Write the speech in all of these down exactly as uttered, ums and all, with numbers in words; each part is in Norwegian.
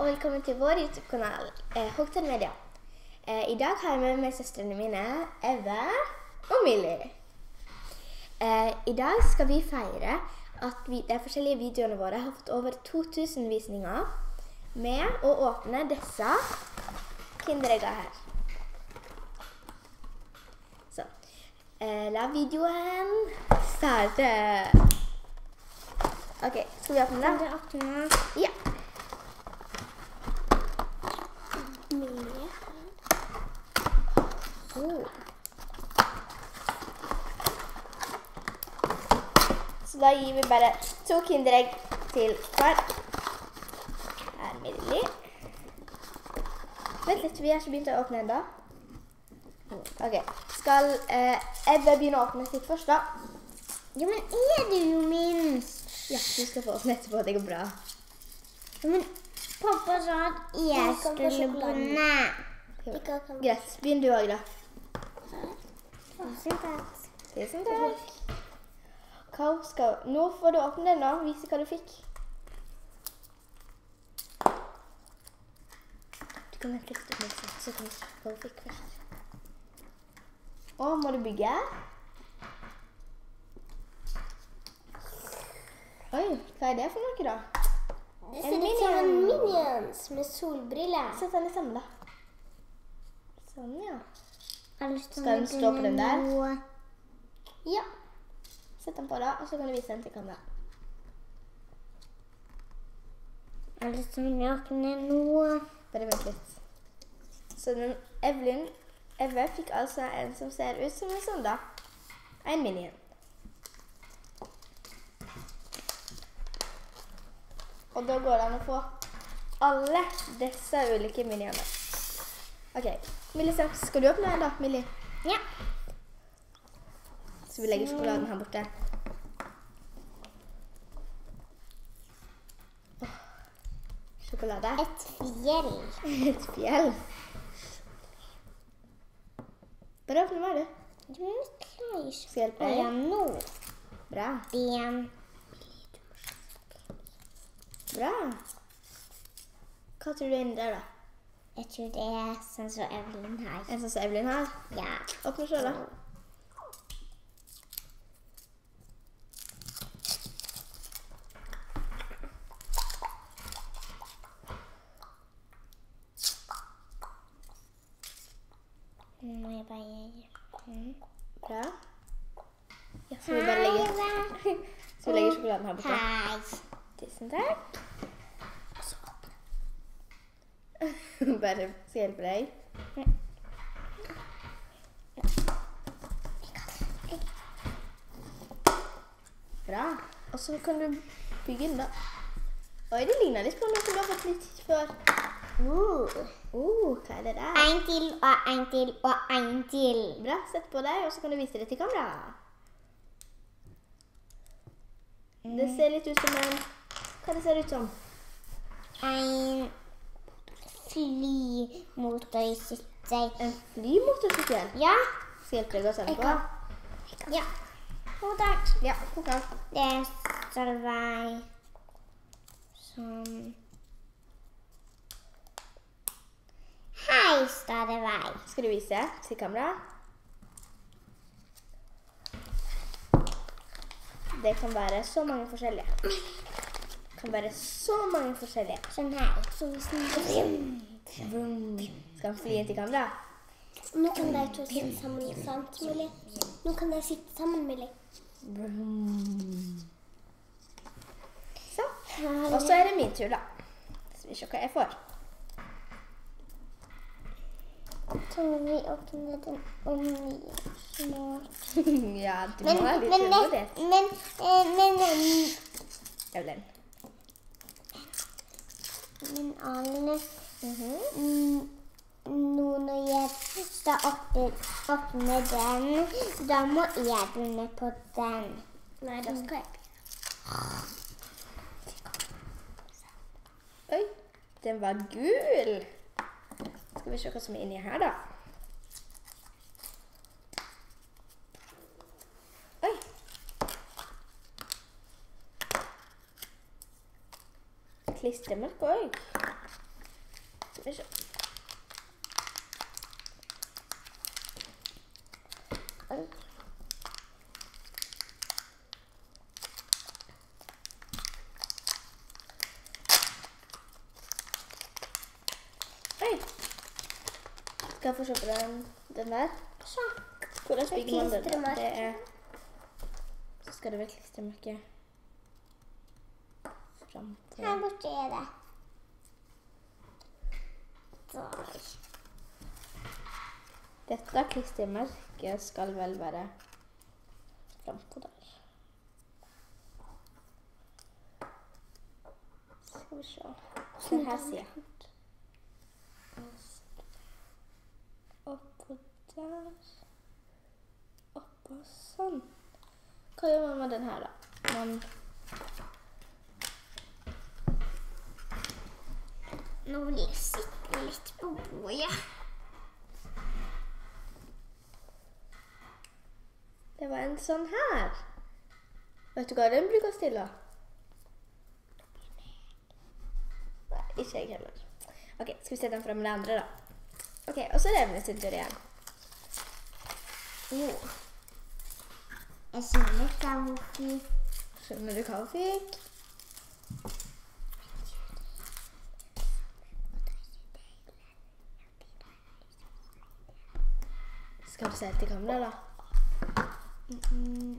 og velkommen til vår YouTube-kanal, eh, Hooked Media. Eh, I dag har jeg med meg søstrene mine, Eva og Millie. Eh, I dag skal vi feire at vi, de forskjellige videoene våre har fått over to tusen visninger med å åpne disse kindereggene her. Så, eh, la videoen starte. Ok, skal vi åpne den? Kan du åpne? Ja. Millie. Oh. Så da gir vi bare to kinderegg til hver. Her er Millie. Vent litt, vi har ikke begynt å åpne enda. Ok, skal eh, Ebbe begynne å åpne sitt først da? Ja, men er du jo minst? Ja, du skal få åpne etterpå, det går bra. Ja, men pappa sa at jeg skulle begynne. Greit, begynn du også da. Tusen takk. Tusen takk. Hva skal... Nå får du åpne den da, vise hva du fikk. Du kan vente litt med det, så kan du se hva du fikk først. Å, må du bygge? Oi, hva er det for noe da? Det ser ut som en Minions med solbriller. Sett den i sammen da. Sånn, ja. Skal den stå på den der? Ja. Sett den på da, og så kan du vise den til kamera. Eller så vil jeg åpne noe. Bare vent litt. Så den Evelyn, Eve fikk altså en som ser ut som en sånn da. En minion. Og da går det an å få alle disse ulike minionene. Ok, Millie, skal du åpne den da, Millie? Ja. Så vi legger sjokoladen her borte. Oh, sjokolade. Et fjell. Et fjell. Bare åpne meg, du. Du må klare ikke. Skal jeg hjelpe deg? Ja, nå. Bra. Ben. Bra. Hva tror du er inni der da? Jeg tror det er sånn som Evelyn har. En sånn som Evelyn har? Ja. Åpne selv da. Nå må jeg bare gjøre den. Bra. Ja, så vi bare legger, så vi legger sjokoladen her borte. Hei. Tusen takk. Bare skal hjelpe deg. Bra. Og så kan du bygge den da. Oi, det ligner litt på noe du har fått litt før. Uh, uh, hva er det der? En til, og en til, og en til. Bra, sett på deg, og så kan du vise det til kamera. Det ser litt ut som en... Hva det ser ut som? En flymotorsykkel. En flymotorsykkel? Ja. Skal hjelpe deg å sende på? Ja. God dag. Ja, god dag. Det skal være sånn. Hei, skal det være. Skal du vise til kamera? Det kan være så mange forskjellige. Det kan være så mange forskjellige. Sånn her. Sånn sånn. Skal han fly inn til kamera? Nå kan de to sitte sammen, sant, Millie? Nå kan de sitte sammen, Millie. Så. Og så er det min tur da. Så vi ser hva jeg får. Så må vi åpne den om mye snart. Ja, du må ha litt tålmodighet. Men, men, men, Evelyn. men Arne, Mhm. nå når jeg skal åpne, åpne den, da må jeg begynne på den. Nei, da skal jeg. Oi, den var gul. Skal vi se hva som er inni her da. Oi. Klistremerke også. Skal vi se. Oi. Skal jeg få se på den, den der? Sånn. Hvordan bygger man den? Klistremerke. Det er... Så skal det være klistremerke. Fram til... Her borte er det. Der. Dette klistremerket skal vel være fram på der. Skal vi se. Den her sier jeg. Oppå der. Oppå sånn. Hva gjør man med den her da? Man... Nå vil jeg sitte litt på bordet. Det var en sånn her. Vet du hva den brukes til da? Nei, ikke jeg heller. Ok, skal vi se den frem med det andre da? Ok, og så er det min sin tur igjen. Oh. Jeg skjønner ikke hva hun fikk. Skjønner du hva hun fikk? Skal du se til kamera da? Mm.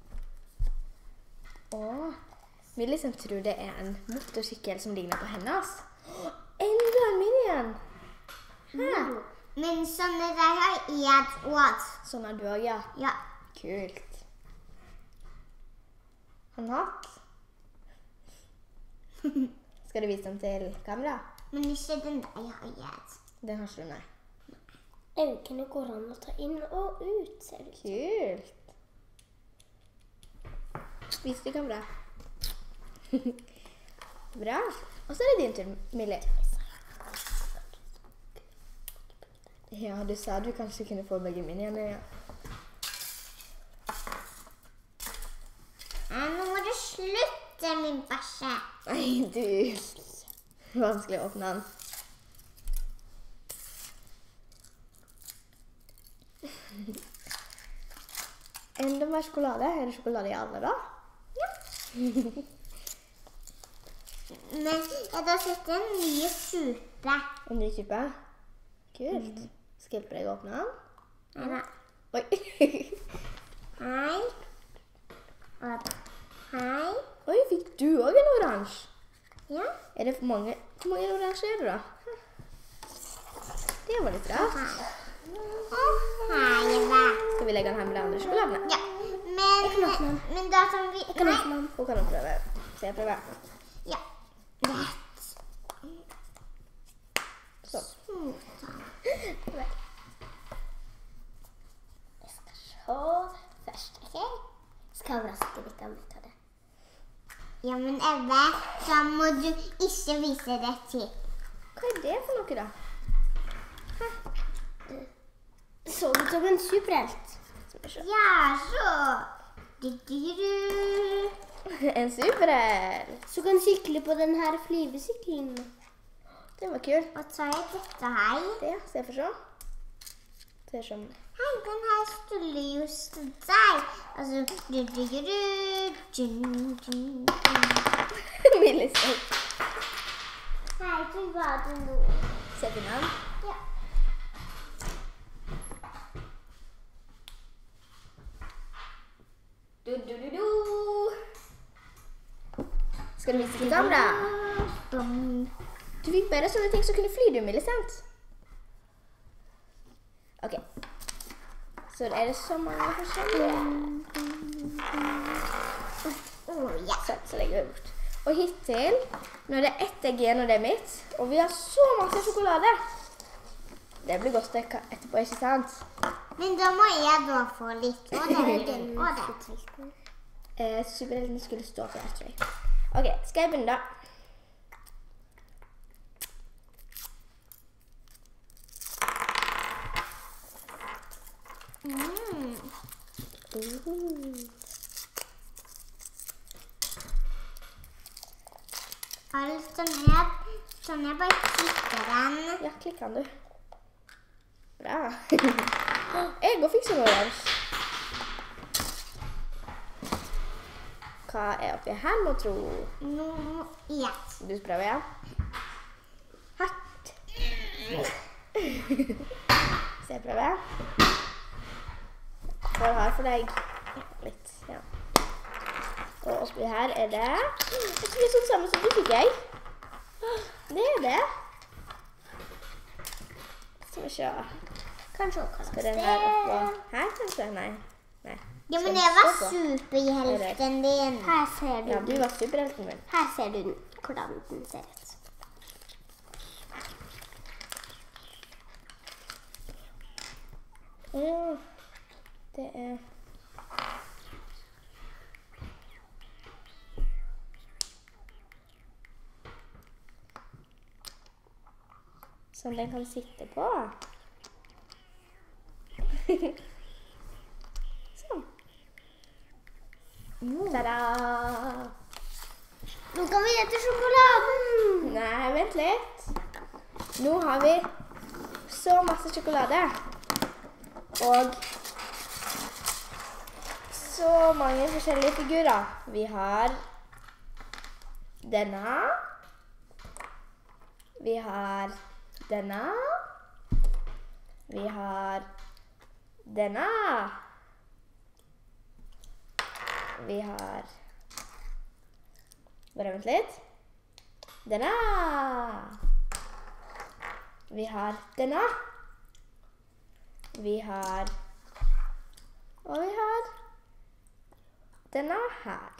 Åh, vi liksom tror det er en motorsykkel som ligner på hennes. Enda en min igjen! Hæ? Men sånne der har jeg også. Sånn er du også, ja. Ja. Kult. Han hatt. Skal du vise den til kamera? Men ikke den der jeg har gitt. Den har ikke du, nei. Øynene går an å ta inn og ut, ser du. Kult. Vis til kamera. Bra. Og så er det din tur, Millie. Ja, du sa du kanskje kunne få begge mine igjen, ja. Nå må du slutte, min bæsje. Nei, du. Vanskelig å åpne den. Enda mer sjokolade. Er det sjokolade i alle da? Ja. Men jeg har sett en ny suppe. En ny type? Kult. Skal jeg hjelpe deg å åpne den? Neida. Oi. Hei. Og hei. Oi, fikk du også en oransje? Ja. Er det for mange? Hvor mange oransje er det da? Det var litt rart. Og hei, da. Skal vi legge den her med de andre sjokoladene? Ja. Men, men da som vi... Jeg kan åpne den. Hun kan prøve. Så jeg prøver. Ja. Rett. Sånn. Jeg skal se først, ok? Skal raske litt av ut av det. Ja, men Ebbe, da må du ikke vise det til. Hva er det for noe da? Så ut som en superhelt. Ja, så. Du, du, du. En superhelt. Så kan sykle på den her flyvesykkelen. Det var kul. Og så er dette her. Det, så jeg får se. Ser som... Hei, den her skulle jo stå der. Altså, du, du, du, du, du, du. Millie selv. Hei, så var det nå. Se til den. Ja. Du, du, du, du. Skal du vise til kamera? Du fikk bare sånne ting som kunne fly, du, Millie, sant? Ok. Så er det så mange forskjellige. Oh, ja. Sånn, så legger vi bort. Og hittil, nå er det ett egg igjen, og det er mitt. Og vi har så masse sjokolade. Det blir godt etterpå, ikke sant? Men da må jeg da få litt. Og det er den. Og det. Eh, superhelten skulle stå for det, tror jeg. Ok, skal jeg begynne da? Mm. Uh. Alt som er Sånn, jeg bare klikker den. Ja, klikk den du. Bra. Jeg går fikser noe oransje. Hva er oppi her, må tro? Nå, ja. Du prøver, ja? Hatt. Så jeg prøver. For her for deg. Litt, ja. Og oppi her er det... Jeg tror det er sånn samme som du fikk, jeg. Det er det. Skal vi se. Kanskje også Skal den her oppå her, kanskje? Nei. Nei. Ja, men jeg var superhelten din. Her ser du Ja, du var superhelten min. Her ser du den, hvordan den ser ut. Åh, det er... Som den kan sitte på. Sånn. Tada! Nå kan vi etter sjokoladen. Nei, vent litt. Nå har vi så masse sjokolade. Og så mange forskjellige figurer. Vi har denne. Vi har denne. Vi har denne. Vi har... Bare vent litt. Denne. Vi har denne. Vi har... Og vi har... Denne her.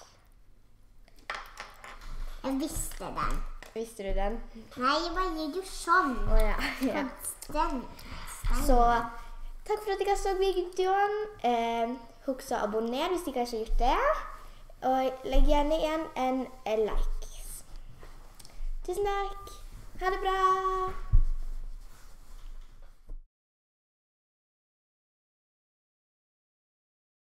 Jeg visste den. Visste du den? Nei, jeg bare gir du sånn. Åja, ja. Den. Så, takk for at dere så videoen. Eh, husk å abonnere hvis dere ikke har gjort det. Og legg gjerne igjen en like. Tusen takk. Ha det bra.